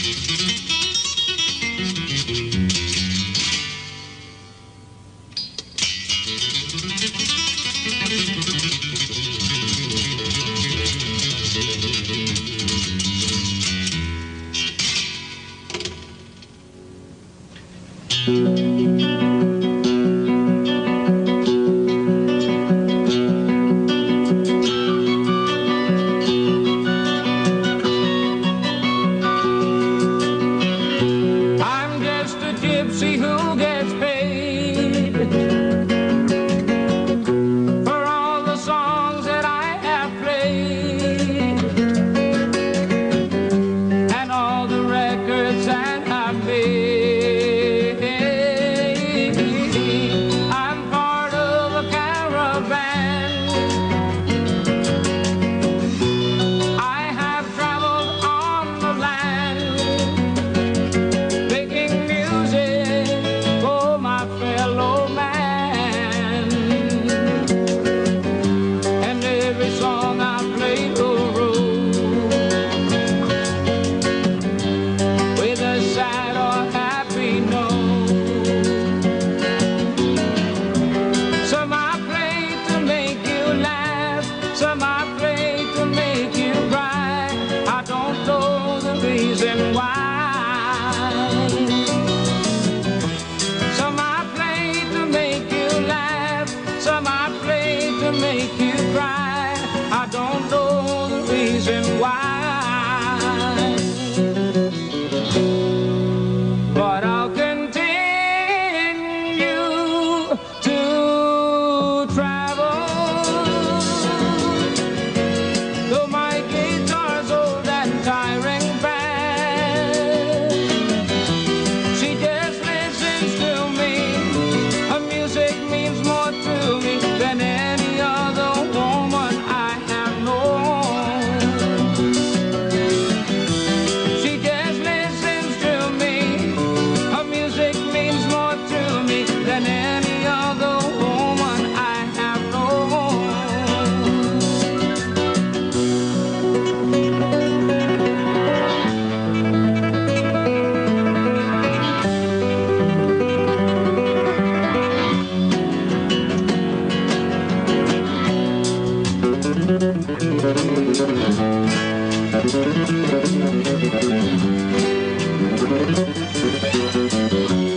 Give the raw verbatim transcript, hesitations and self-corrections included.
gypsy who gets paid for all the songs that I have played and all the records that I've made. I'm part of a caravan. I have traveled on the land, making music for my fellow man, and every song I play a role with a sad or happy note. Some I play to make you laugh, some I play to make you cry. I don't know the reason why. Some I play to make you laugh, some I play to make you cry. I don't know the reason why, but I'll continue to travel, though my guitar's old and tiring bad. She just listens to me, her music means more to me than any other woman I have known. She just listens to me, her music means more to me than any other woman I have known. Thank you.